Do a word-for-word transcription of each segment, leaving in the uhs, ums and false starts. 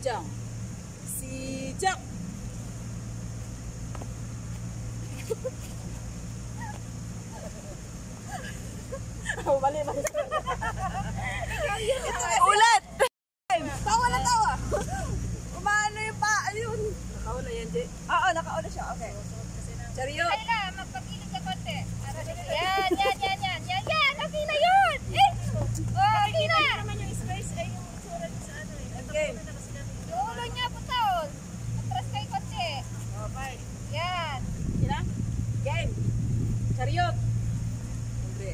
Kijang. Si Jack. Oh, mali, mali. Ulat! Tawa na tawa! Umano yung pa, ayun. Nakauna yan, Jay. Oo, nakauna siya, okay. Chariot. Kayla, magpagilid ka konti. Yan, yan, yan, yan, yan, yan, okay na yun! Eh! Oh, okay na! naman yung space ay yung itsura niya sa ano eh. Okay. Yung ulo niya po taon. Atras kayo konti. Okay. Yan. Sila? Game. Chariot. Andre.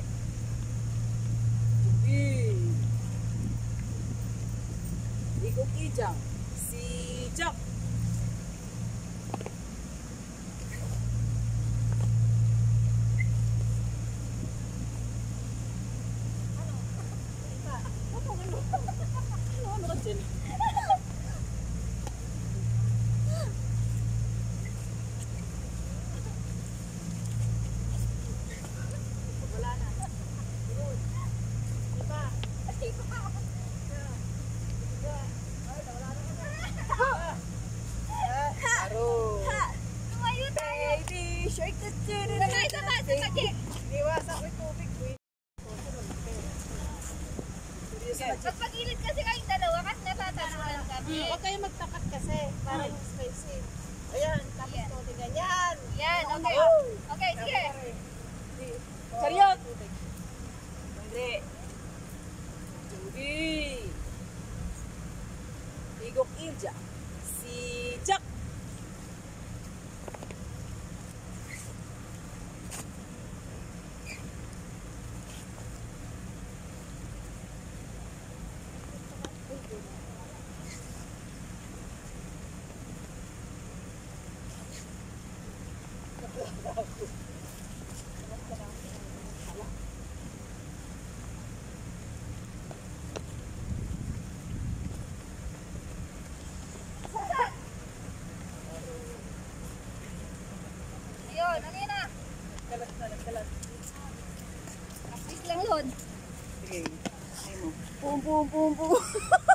Tubi. Iko Kijang. Si Jack. Ano ka dyan? Wala na. Diba? Aro. Tumayo tayo. Baby shark. Sabay, sabay, sabay. Iwasan ko yung tubig. Magpagilid kasi kayong dalawa kasi natatalunan kami. Huwag kayo magtakat kasi para yung space eh. Ayan, tapos Ayan. konti ganyan. Yan, okay. Okay, sige. Chariot. Andre. Tubi. Igok Ilja. Si Jack. Ayun, ano yun na? Kalat, kalat, kalat. Practice lang yun. Sige. Ay mo. Pum, pum, pum, pum.